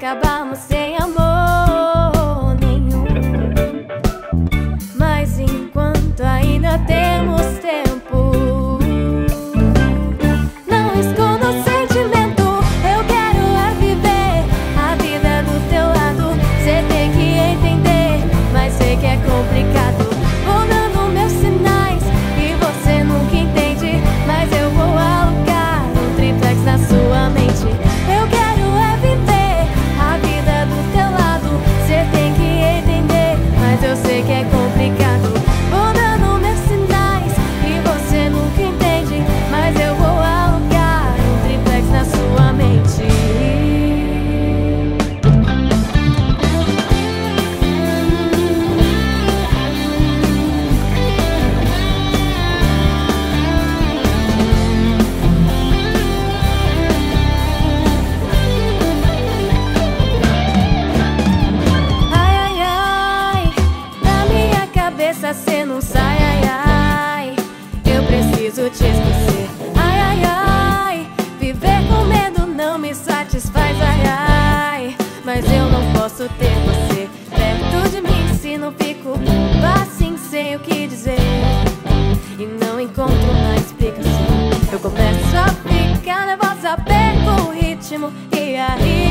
acabamos sem amor nenhum. Mas enquanto ainda temos tempo, não escondo o sentimento. Eu quero é viver a vida do teu lado. Cê tem que entender, mas sei que é complicado. Vou dando meus sinais e você nunca entende, mas eu vou alugar um triplex na sua mente. Eu quero é viver a vida do teu lado. Cê tem que entender, mas eu sei que é complicado. Vou dando meus sinais e você nunca entende, mas eu vou alugar um triplex na sua mente. Cê não sai, ai, ai, eu preciso te esquecer. Ai, ai, ai, viver com medo não me satisfaz, ai, ai, mas eu não posso ter você perto de mim se não fico assim sem o que dizer e não encontro uma explicação. Eu começo a ficar nervosa, perco o ritmo e aí